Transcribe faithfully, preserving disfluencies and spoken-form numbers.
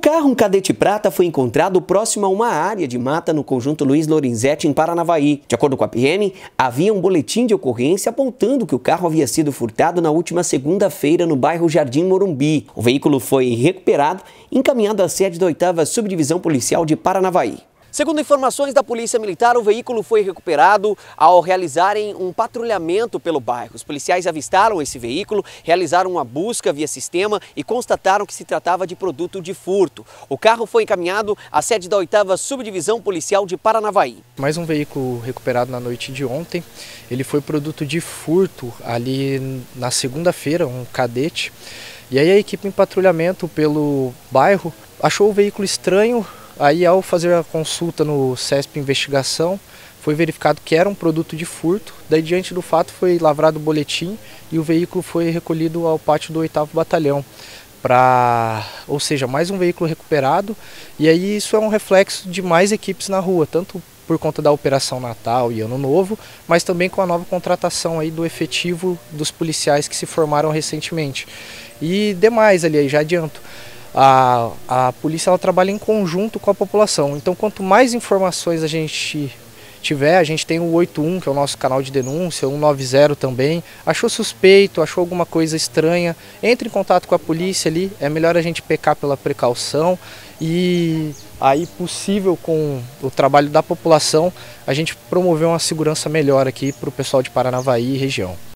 carro, um Cadete prata, foi encontrado próximo a uma área de mata no conjunto Luiz Lorenzetti, em Paranavaí. De acordo com a P M, havia um boletim de ocorrência apontando que o carro havia sido furtado na última segunda-feira no bairro Jardim Morumbi. O veículo foi recuperado e encaminhado à sede da oitava Subdivisão Policial de Paranavaí. Segundo informações da Polícia Militar, o veículo foi recuperado ao realizarem um patrulhamento pelo bairro. Os policiais avistaram esse veículo, realizaram uma busca via sistema e constataram que se tratava de produto de furto. O carro foi encaminhado à sede da oitava Subdivisão Policial de Paranavaí. Mais um veículo recuperado na noite de ontem. Ele foi produto de furto ali na segunda-feira, um Cadete. E aí a equipe em patrulhamento pelo bairro achou o veículo estranho. Aí, ao fazer a consulta no CESP Investigação, foi verificado que era um produto de furto. Daí, diante do fato, foi lavrado o boletim e o veículo foi recolhido ao pátio do oitavo Batalhão. Pra, ou seja, mais um veículo recuperado. E aí isso é um reflexo de mais equipes na rua, tanto por conta da Operação Natal e Ano Novo, mas também com a nova contratação aí do efetivo dos policiais que se formaram recentemente. E demais ali, aí já adianto. A, a polícia ela trabalha em conjunto com a população, então quanto mais informações a gente tiver, a gente tem o oito um, que é o nosso canal de denúncia, o cento e noventa também, achou suspeito, achou alguma coisa estranha, entre em contato com a polícia ali, é melhor a gente pecar pela precaução e aí possível com o trabalho da população, a gente promover uma segurança melhor aqui para o pessoal de Paranavaí e região.